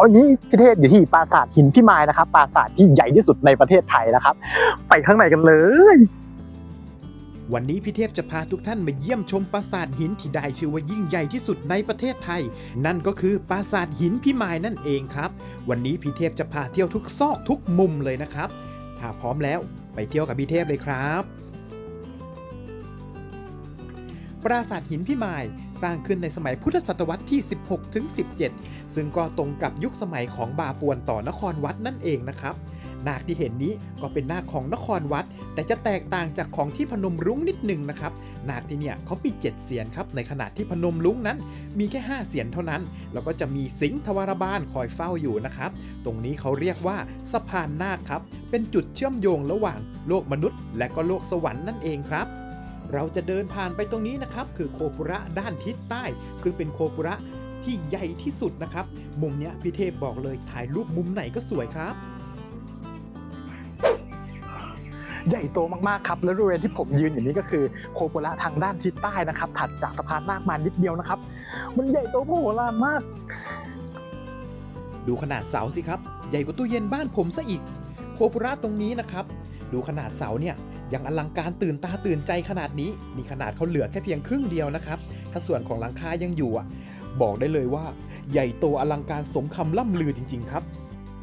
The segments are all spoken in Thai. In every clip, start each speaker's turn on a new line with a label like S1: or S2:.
S1: อนนี้พี่เทพอยู่ที่ปราสาทหินพิมายนะครับปราสาทที่ใหญ่ที่สุดในประเทศไทยนะครับไปข้างในกันเลย
S2: วันนี้พี่เทพจะพาทุกท่านมาเยี่ยมชมปราสาทหินที่ได้ชื่อว่ายิ่งใหญ่ที่สุดในประเทศไทยนั่นก็คือปราสาทหินพิมายนั่นเองครับวันนี้พี่เทพจะพาเที่ยวทุกซอกทุกมุมเลยนะครับถ้าพร้อมแล้วไปเที่ยวกับพี่เทพเลยครับปราสาทหินพิมายสร้างขึ้นในสมัยพุทธศตวรรษที่ 16-17 ซึ่งก็ตรงกับยุคสมัยของบาปวนต่อนครวัดนั่นเองนะครับนาคที่เห็นนี้ก็เป็นนาคของนครวัดแต่จะแตกต่างจากของที่พนมรุ้งนิดนึงนะครับนาคที่เนี่ยเขามี7เสียนครับในขณะที่พนมรุ้งนั้นมีแค่5เสียนเท่านั้นแล้วก็จะมีสิงห์ทวารบาลคอยเฝ้าอยู่นะครับตรงนี้เขาเรียกว่าสะพานนาคครับเป็นจุดเชื่อมโยงระหว่างโลกมนุษย์และก็โลกสวรรค์นั่นเองครับเราจะเดินผ่านไปตรงนี้นะครับคือโคปุระด้านทิศใต้คือเป็นโคปุระที่ใหญ่ที่สุดนะครับมุมเนี้ยพี่เทพบอกเลยถ่ายรูปมุมไหนก็สวยครับ
S1: ใหญ่โตมากๆครับและบริเวณที่ผมยืนอยู่นี้ก็คือโคปุระทางด้านทิศใต้นะครับถัดจากสะพานนาคมานิดเดียวนะครับมันใหญ่โตมโหฬารมาก
S2: ดูขนาดเสาสิครับใหญ่กว่าตู้เย็นบ้านผมซะอีกโคปุระตรงนี้นะครับดูขนาดเสาเนี่ยยังอลังการตื่นตาตื่นใจขนาดนี้นี่ขนาดเขาเหลือแค่เพียงครึ่งเดียวนะครับถ้าส่วนของหลังคายังอยู่บอกได้เลยว่าใหญ่โตอลังการสมคำล่ำลือจริงๆครับ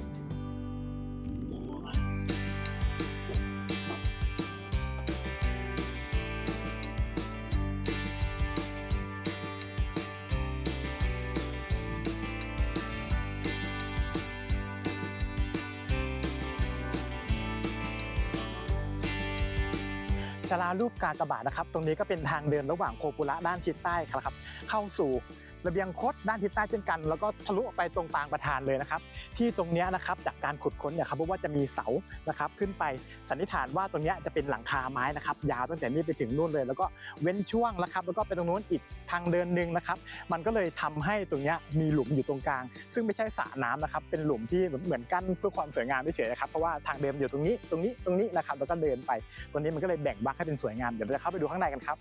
S1: ศาลารูปกากบาทนะครับตรงนี้ก็เป็นทางเดินระหว่างโคปุระด้านทิศใต้ครับเข้าสู่ระเบียงคดด้านทิศใต้เช่นกันแล้วก็ทะลุออกไปตรงปางประธานเลยนะครับที่ตรงนี้นะครับจากการขุดค้นเนี่ยครับเพราะว่าจะมีเสานะครับขึ้นไปสันนิษฐานว่าตรงนี้จะเป็นหลังคาไม้นะครับยาวตั้งแต่นี้ไปถึงนู่นเลยแล้วก็เว้นช่วงนะครับแล้วก็ไปตรงนู้นอีกทางเดินหนึ่งนะครับมันก็เลยทำให้ตรงนี้มีหลุมอยู่ตรงกลางซึ่งไม่ใช่สระน้ำนะครับเป็นหลุมที่เหมือนกั้นเพื่อความสวยงามเฉยๆนะครับเพราะว่าทางเดินอยู่ตรงนี้นะครับแล้วก็เดินไปตรงนี้มันก็เลยแบ่งบักให้เป็นสวยงามเดี๋ยวเราจะเข้าไปดูข้างในกันครับ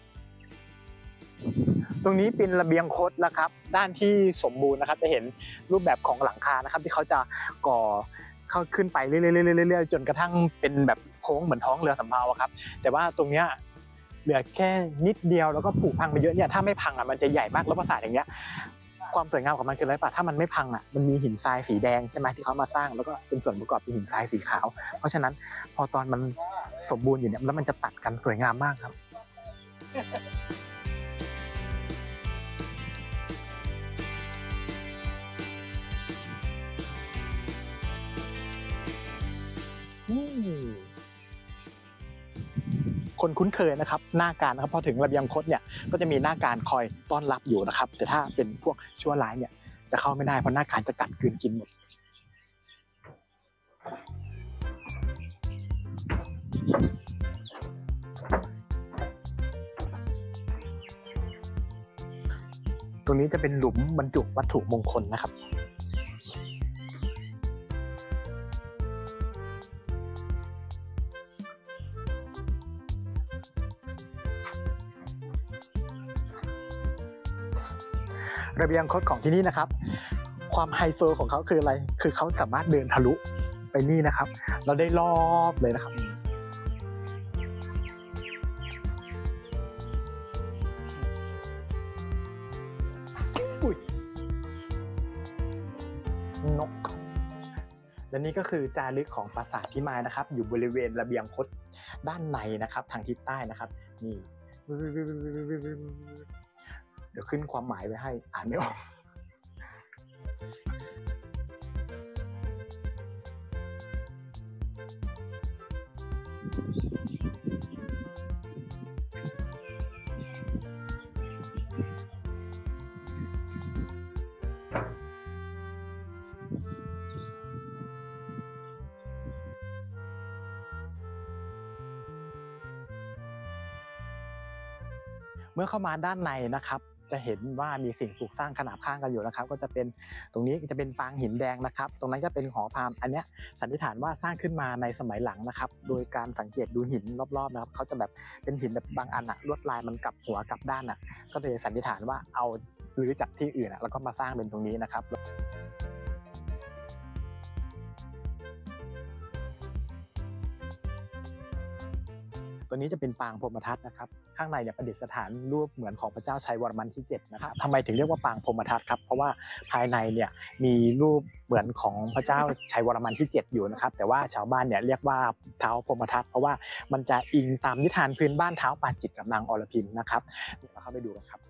S1: ตรงนี้เป็นระเบียงคดนะครับด้านที่สมบูรณ์นะครับจะเห็นรูปแบบของหลังคานะครับที่เขาจะก่อเข้าขึ้นไปเรื่อยๆจนกระทั่งเป็นแบบโค้งเหมือนท้องเรือสำเภาครับแต่ว่าตรงเนี้ยเหลือแค่นิดเดียวแล้วก็ผุพังไปเยอะเนี่ยถ้าไม่พังมันจะใหญ่มากแล้วปราสาทอย่างเงี้ยความสวยงามของมันคืออะไรป่ะถ้ามันไม่พังมันมีหินทรายสีแดงใช่ไหมที่เขามาสร้างแล้วก็เป็นส่วนประกอบเป็นหินทรายสีขาวเพราะฉะนั้นพอตอนมันสมบูรณ์อยู่เนี่ยแล้วมันจะตัดกันสวยงามมากครับคนคุ้นเคยนะครับหน้าการนะครับพอถึงระเบียงคดเนี่ยก็จะมีหน้าการคอยต้อนรับอยู่นะครับแต่ถ้าเป็นพวกชั่วร้ายเนี่ยจะเข้าไม่ได้เพราะหน้าการจะกัดกลืนกินหมดตรงนี้จะเป็นหลุมบรรจุวัตถุมงคลนะครับระเบียงคดของที่นี่นะครับความไฮโซของเขาคืออะไรคือเขาสามารถเดินทะลุไปนี่นะครับเราได้รอบเลยนะครับนกและนี่ก็คือจารึกของปราสาทพิมายนะครับอยู่บริเวณระเบียงคดด้านในนะครับทางทิศใต้นะครับนี่เดี๋ยวขึ้นความหมายไว้ให้อ่านไม่ออกเมื่อเข้ามาด้านในนะครับจะเห็นว่ามีสิ่งปลูกสร้างขนาบข้างกันอยู่นะครับก็จะเป็นตรงนี้จะเป็นปางหินแดงนะครับตรงนั้นก็เป็นหอพราหมณ์อันนี้สันนิษฐานว่าสร้างขึ้นมาในสมัยหลังนะครับโดยการสังเกตดูหินรอบๆนะครับเขาจะแบบเป็นหินแบบบางอันลวดลายมันกลับหัวกลับด้านก็เลยสันนิษฐานว่าเอารื้อจากที่อื่นแล้วก็มาสร้างเป็นตรงนี้นะครับตัวนี้จะเป็นปางพรหมทัตนะครับข้างในเนี่ยประดิษฐานรูปเหมือนของพระเจ้าชัยวรมันที่7นะครับทำไมถึงเรียกว่าปางพรหมทัตครับเพราะว่าภายในเนี่ยมีรูปเหมือนของพระเจ้าชัยวรมันที่7อยู่นะครับแต่ว่าชาวบ้านเนี่ยเรียกว่าเท้าพรหมทัตเพราะว่ามันจะอิงตามนิทานพื้นบ้านเท้าปาจิตกับนางอรพิมนะครับเดี๋ยวเราเข้าไปดูกันครับ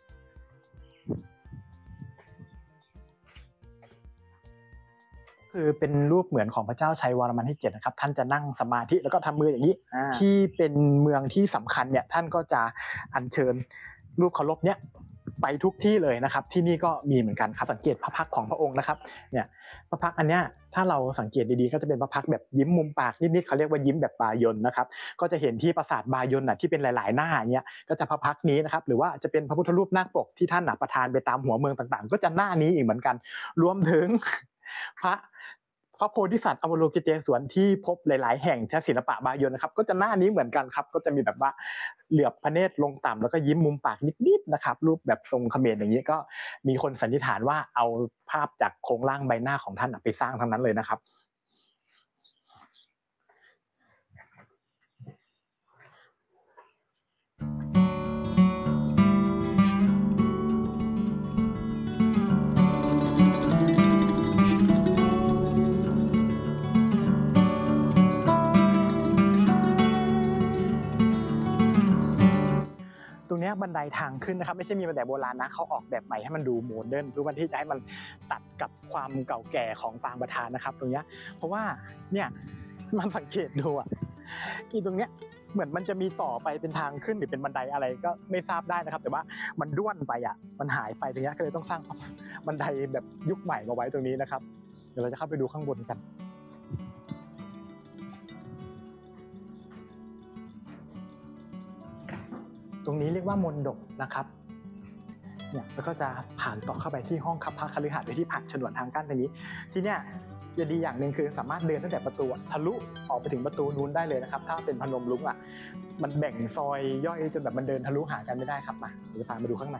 S1: คือเป็นรูปเหมือนของพระเจ้าชัยวรมันที่7นะครับท่านจะนั่งสมาธิแล้วก็ทำมืออย่างนี้ที่เป็นเมืองที่สำคัญเนี่ยท่านก็จะอัญเชิญรูปเคารพเนี่ยไปทุกที่เลยนะครับที่นี่ก็มีเหมือนกันครับสังเกตพระพักตร์ของพระองค์นะครับเนี่ยพระพักตร์อันเนี้ยถ้าเราสังเกตดีๆก็จะเป็นพระพักตร์แบบยิ้มมุมปากนิดๆเขาเรียกว่ายิ้มแบบบายนนะครับก็จะเห็นที่ปราสาทบายนน่ะที่เป็นหลายๆหน้าอย่างเงี้ยก็จะพระพักตร์นี้นะครับหรือว่าจะเป็นพระพุทธรูปนาคปกที่ท่านประทานไปตามหัวเมืองต่างๆก็จะหน้านี้อีกเหมือนกันรวมถึงพระโพธิสัตว์อวโลกิเตศวรที่พบหลายๆแห่งแถวศิลปะบายนนะครับก็จะหน้านี้เหมือนกันครับก็จะมีแบบว่าเหลือบพระเนตรลงต่ำแล้วก็ยิ้มมุมปากนิดๆนะครับรูปแบบทรงเขมรอย่างนี้ก็มีคนสันนิษฐานว่าเอาภาพจากโครงร่างใบหน้าของท่านไปสร้างทั้งนั้นเลยนะครับตรงนี้บันไดทางขึ้นนะครับไม่ใช่มีบันไดโบราณนะเขาออกแบบใหม่ให้มันดูโมเดิร์นเพื่อที่จะให้มันตัดกับความเก่าแก่ของปางประธานนะครับตรงนี้เพราะว่าเนี่ยมันสังเกตดูอีตรงเนี้ยเหมือนมันจะมีต่อไปเป็นทางขึ้นหรือเป็นบันไดอะไรก็ไม่ทราบได้นะครับแต่ว่ามันด้วนไปมันหายไปตรงนี้ก็เลยต้องสร้างบันไดแบบยุคใหม่มาไว้ตรงนี้นะครับเดี๋ยวเราจะเข้าไปดูข้างบนกันตรงนี้เรียกว่ามณฑปนะครับเนี่ยแล้วก็จะผ่านต่อเข้าไปที่ห้องคับพระคฤหัสถ์โดยที่ผ่านฉนวนทางกั้นตรงนี้ที่เนี่ยจะดีอย่างหนึ่งคือสามารถเดินตั้งแต่ประตูทะลุออกไปถึงประตูนู้นได้เลยนะครับถ้าเป็นพนมรุ้งมันแบ่งซอยย่อยจนแบบมันเดินทะลุหากันไม่ได้ครับมาเดี๋ยวจะพามาดูข้างใน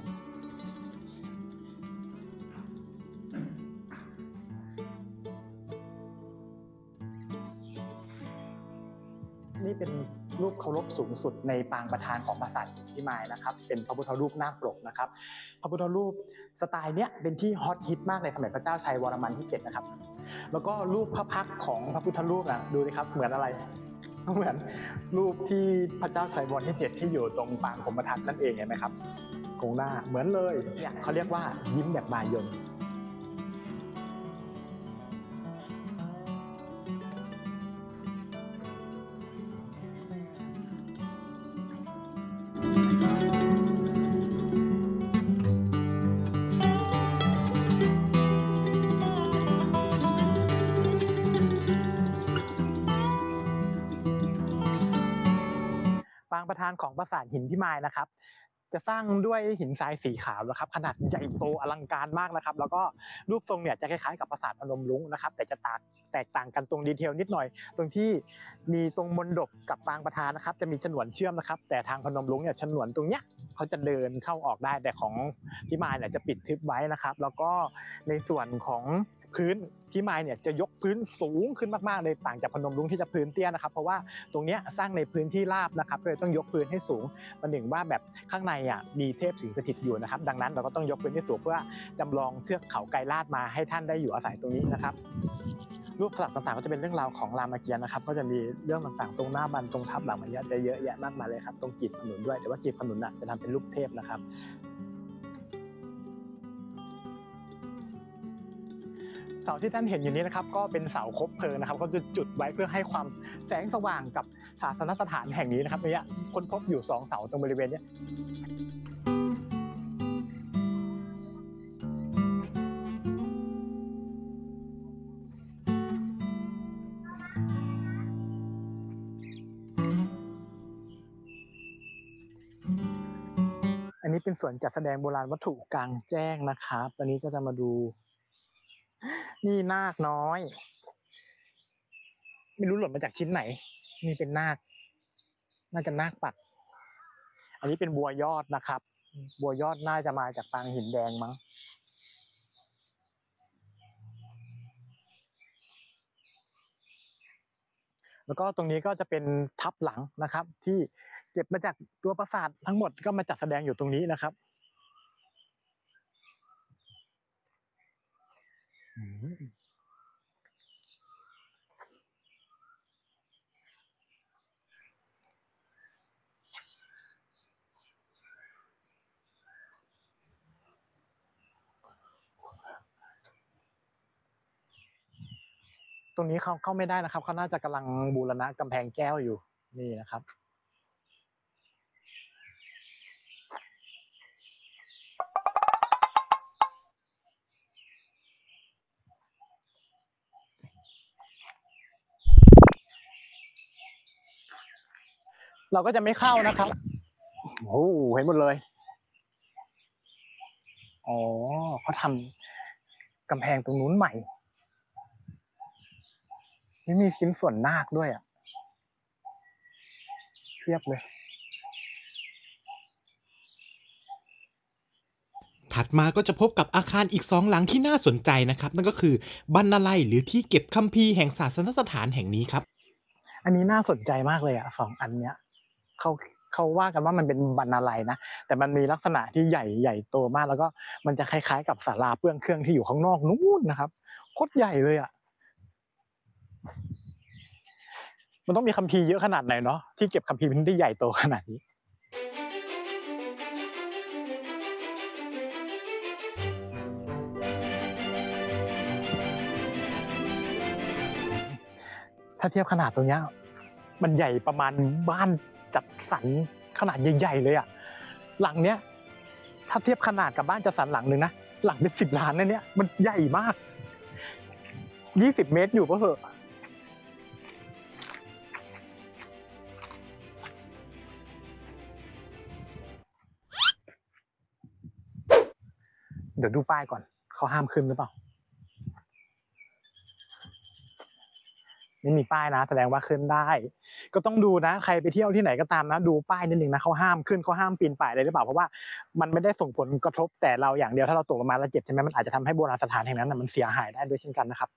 S1: นี่เป็นรูปเคารพสูงสุดในปางประธานของปราสาทหินพิมายนะครับเป็นพระพุทธรูปนาคปกนะครับพระพุทธรูปสไตล์เนี้ยเป็นที่ฮอตฮิตมากในสมัยพระเจ้าชัยวรมันที่7นะครับแล้วก็รูปพระพักตร์ของพระพุทธรูปดูสิครับเหมือนอะไรเหมือนรูปที่พระเจ้าชัยวรที่7ที่อยู่ตรงปางพรหมทัตนั่นเองเห็นไหมครับโครงหน้าเหมือนเลยเนี่ยเขาเรียกว่ายิ้มแบบบายนปางประธานของปราสาทหินพิมายนะครับจะสร้างด้วยหินทรายสีขาวนะครับขนาดใหญ่โตอลังการมากนะครับแล้วก็รูปทรงเนี่ยจะคล้ายๆกับปราสาทพนมรุ้งนะครับแต่จะแตกต่างกันตรงดีเทลนิดหน่อยตรงที่มีตรงมณฑปกับปางประธานนะครับจะมีฉนวนเชื่อมนะครับแต่ทางพนมรุ้งเนี่ยฉนวนตรงเนี้ยเขาจะเดินเข้าออกได้แต่ของพิมายเนี่ยจะปิดทึบไว้นะครับแล้วก็ในส่วนของพื้นพิมายเนี่ยจะยกพื้นสูงขึ้นมากๆเลยต่างจากพนมรุ้งที่จะพื้นเตี้ยนะครับเพราะว่าตรงนี้สร้างในพื้นที่ราบนะครับเลยต้องยกพื้นให้สูงประหนึ่งว่าแบบข้างในมีเทพสิงสถิตอยู่นะครับดังนั้นเราก็ต้องยกพื้นให้สูงเพื่อจำลองเทือกเขาไกรลาดมาให้ท่านได้อยู่อาศัยตรงนี้นะครับรูปสลักต่างๆก็จะเป็นเรื่องราวของรามเกียรติ์นะครับก็จะมีเรื่องต่างๆตรงหน้าบันตรงทับหลังมันจะเยอะแยะมากมายเลยครับตรงกีบขนุนด้วยแต่ว่ากีบขนุนจะทำเป็นรูปเทพนะครับเสาที่ท่านเห็นอยู่นี้นะครับก็เป็นเสาคบเพลิงนะครับก็จะจุดไว้เพื่อให้ความแสงสว่างกับศาสนสถานแห่งนี้นะครับเนี่ยค้นพบอยู่2เสาตรงบริเวณนี้อันนี้เป็นส่วนจัดแสดงโบราณวัตถุกลางแจ้งนะครับตอนนี้ก็จะมาดูนี่นาคน้อยไม่รู้หล่นมาจากชิ้นไหนนี่เป็นนาคน่าจะนาคปักอันนี้เป็นบัวยอดนะครับบัวยอดน่าจะมาจากปางหินแดงมั้งแล้วก็ตรงนี้ก็จะเป็นทับหลังนะครับ ที่เก็บมาจากตัวปราสาททั้งหมดก็มาจัดแสดงอยู่ตรงนี้นะครับตรงนี้เข้าไม่ได้นะครับเขาน่าจะกำลังบูรณะกำแพงแก้วอยู่นี่นะครับเราก็จะไม่เข้านะครับโอ้เห็นหมดเลยอ๋อเขาทำกำแพงตรงนู้นใหม่นี่มีชิ้นส่วนนาคด้วยอ่ะเทียบเลย
S2: ถัดมาก็จะพบกับอาคารอีก2หลังที่น่าสนใจนะครับนั่นก็คือบรรณาลัยหรือที่เก็บคัมภีร์แห่งศาสนสถานแห่งนี้ครับ
S1: อันนี้น่าสนใจมากเลยอ่ะ2อันเนี้ยเขาเขาว่ากันว่ามันเป็นบรรณาลัยนะแต่มันมีลักษณะที่ใหญ่โตมากแล้วก็มันจะคล้ายๆกับศาลาเปื้องเครื่องที่อยู่ข้างนอกนู้นนะครับโคตรใหญ่เลยอ่ะมันต้องมีคัมภีร์เยอะขนาดไหนเนาะที่เก็บคัมภีร์มันได้ใหญ่โตขนาดนี้ถ้าเทียบขนาดตรงเนี้ยมันใหญ่ประมาณบ้านจัดสรรขนาดใหญ่ๆเลยอ่ะหลังเนี้ยถ้าเทียบขนาดกับบ้านจัดสรรหลังหนึ่งนะหลังเป็น10 ล้านนะเนี่ยมันใหญ่มาก20 เมตรอยู่ก็เหอะเดี๋ยวดูป้ายก่อนเขาห้ามขึ้นหรือเปล่าไม่มีป้ายนะแสดงว่าขึ้นได้ก็ต้องดูนะใครไปเที่ยวที่ไหนก็ตามนะดูป้ายนิดนึงนะเขาห้ามขึ้นเขาห้ามปีนป่ายอะไรหรือเปล่าเพราะว่ามันไม่ได้ส่งผลกระทบแต่เราอย่างเดียวถ้าเราตกลงมาแล้วเจ็บใช่ไหมมันอาจจะทำให้โบราณสถานแห่งนั้นมันเสียหายได้ด้วยเช่นกันนะครับ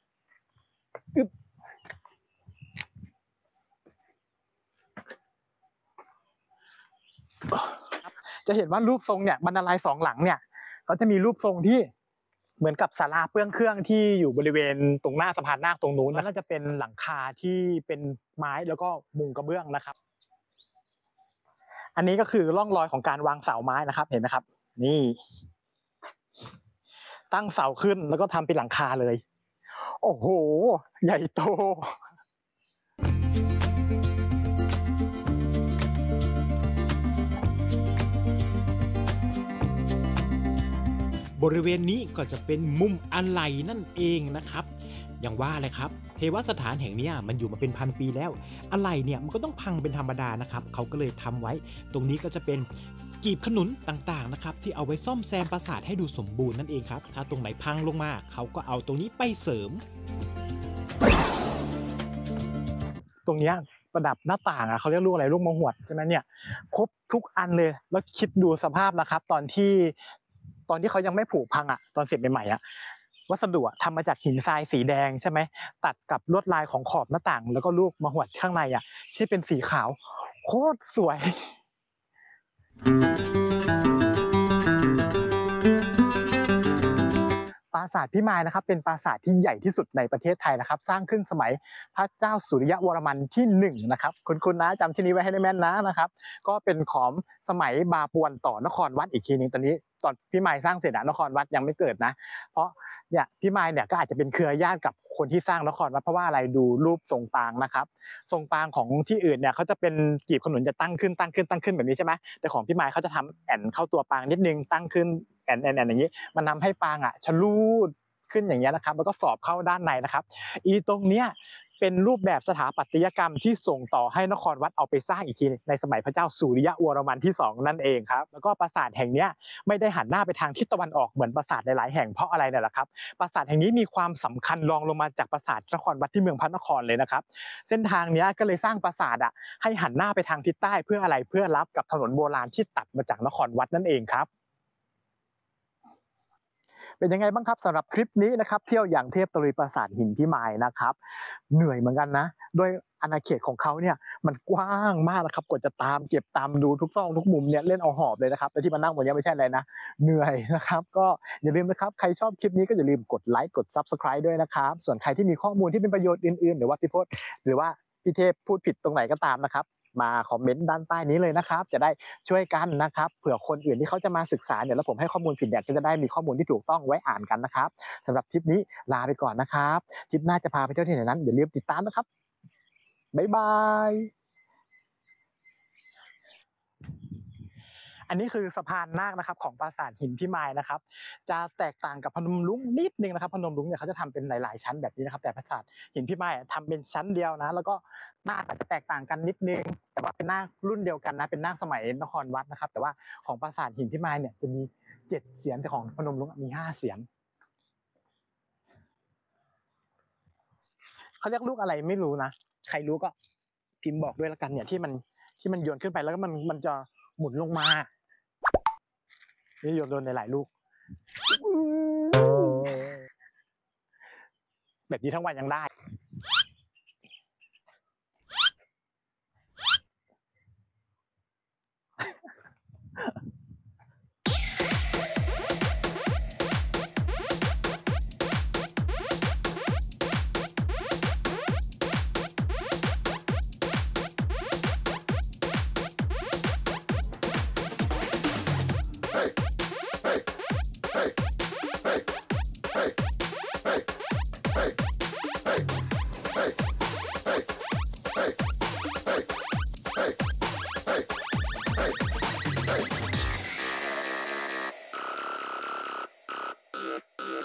S1: จะเห็นว่ารูปทรงเนี่ยบรรณาลัย2 หลังเนี่ยก็จะมีรูปทรงที่เหมือนกับศาลาเปื้องเครื่องที่อยู่บริเวณตรงหน้าสะพานนาคตรงนู้นแล้วก็จะเป็นหลังคาที่เป็นไม้แล้วก็มุงกระเบื้องนะครับอันนี้ก็คือร่องรอยของการวางเสาไม้นะครับเห็นไหมครับนี่ตั้งเสาขึ้นแล้วก็ทำเป็นหลังคาเลยโอ้โหใหญ่โต
S2: บริเวณนี้ก็จะเป็นมุมอะไหล่นั่นเองนะครับอย่างว่าเลยครับเทวสถานแห่งนี้มันอยู่มาเป็นพันปีแล้วอะไหล่เนี่ยมันก็ต้องพังเป็นธรรมดานะครับเขาก็เลยทำไว้ตรงนี้ก็จะเป็นกีบขนุนต่างๆนะครับที่เอาไว้ซ่อมแซมปราสาทให้ดูสมบูรณ์นั่นเองครับถ้าตรงไหนพังลงมาเขาก็เอาตรงนี้ไปเสริม
S1: ตรงนี้ประดับหน้าต่างเขาเรียกลูกอะไรลูกมะหวดใช่ไหมเนี่ยครบทุกอันเลยแล้วคิดดูสภาพนะครับตอนที่เขายังไม่ผุพังตอนเสร็จใหม่ๆวัสดุทำมาจากหินทรายสีแดงใช่ไหมตัดกับลวดลายของขอบหน้าต่างแล้วก็ลูกมะหวดข้างในที่เป็นสีขาวโคตรสวยปราสาทพิมายนะครับเป็นปราสาทที่ใหญ่ที่สุดในประเทศไทยนะครับสร้างขึ้นสมัยพระเจ้าสุริยวรมันที่1นะครับคุณนะจำชื่อนี้ไว้ให้ได้แม่นนะครับก็เป็นของสมัยบาปวนต่อนครวัดอีกทีนึงตอนนี้ตอนพิมายสร้างเสร็จนครวัดยังไม่เกิดนะเพราะเนี่ยพิมายเนี่ยก็อาจจะเป็นเครือญาติกับคนที่สร้างนครวัดเพราะว่าอะไรดูรูปทรงปางนะครับทรงปางของที่อื่นเนี่ยเขาจะเป็นกีบขนุนจะตั้งขึ้นแบบนี้ใช่ไหมแต่ของพิมายเขาจะทำแอนเข้าตัวปางนิดนึงตั้งขึ้นแอนอย่างนี้มันทำให้ปางชะลูดขึ้นอย่างเงี้ยนะครับแล้วก็สอบเข้าด้านในนะครับตรงเนี้ยเป็นรูปแบบสถาปัตยกรรมที่ส่งต่อให้นครวัดเอาไปสร้างอีกทีในสมัยพระเจ้าสุริยวรมันที่2นั่นเองครับแล้วก็ปราสาทแห่งนี้ไม่ได้หันหน้าไปทางทิศตะวันออกเหมือนปราสาทหลายๆแห่งเพราะอะไรเนี่ยแหละครับปราสาทแห่งนี้มีความสำคัญรองลงมาจากปราสาทนครวัดที่เมืองพระนครเลยนะครับเส้นทางนี้ก็เลยสร้างปราสาทให้หันหน้าไปทางทิศใต้เพื่ออะไรเพื่อรับกับถนนโบราณที่ตัดมาจากนครวัดนั่นเองครับเป็นยังไงบ้างครับสำหรับคลิปนี้นะครับเที่ยวอย่างเทพตะลุยปราสาทหินพิมายนะครับเหนื่อยเหมือนกันนะด้วยอาณาเขตของเขาเนี่ยมันกว้างมากนะครับกว่าจะตามเก็บตามดูทุกซอกทุกมุมเนี่ยเล่นเอาหอบเลยนะครับแต่ที่มานั่งบนนี้ไม่ใช่อะไรนะเหนื่อยนะครับก็อย่าลืมนะครับใครชอบคลิปนี้ก็อย่าลืมกดไลค์กด Subscribe ด้วยนะครับส่วนใครที่มีข้อมูลที่เป็นประโยชน์อื่นๆหรือว่าพี่พจน์หรือว่าพี่เทพพูดผิดตรงไหนก็ตามนะครับมาคอมเมนต์ด้านใต้นี้เลยนะครับจะได้ช่วยกันนะครับเผื่อคนอื่นที่เขาจะมาศึกษาเนี่ยแล้วผมให้ข้อมูลผิดเนี่ยก็จะได้มีข้อมูลที่ถูกต้องไว้อ่านกันนะครับสำหรับทริปนี้ลาไปก่อนนะครับทริปหน้าจะพาไปเที่ยวที่ไหนนั้นอย่าลืมติดตามนะครับบ๊ายบายอันนี้คือสะพานนาคนะครับของปราสาทหินพิมายนะครับจะแตกต่างกับพนมรุ้งนิดนึงนะครับพนมรุ้งเนี่ยเขาจะทำเป็นหลายๆชั้นแบบนี้นะครับแต่ปราสาทหินพิมายทำเป็นชั้นเดียวนะแล้วก็หน้าจะแตกต่างกันนิดนึงแต่ว่าเป็นหน้ารุ่นเดียวกันนะเป็นหน้าสมัยนครวัดนะครับแต่ว่าของปราสาทหินพิมายเนี่ยจะมี7 เสียนแต่ของพนมรุ้งมี5 เสียนเขาเรียกลูกอะไรไม่รู้นะใครรู้ก็พิมพ์บอกด้วยละกันเนี่ยที่มันโยนขึ้นไปแล้วก็มันจะหมุนลงมานี่โยนในหลายลูกแบบนี้ทั้งวันยังได้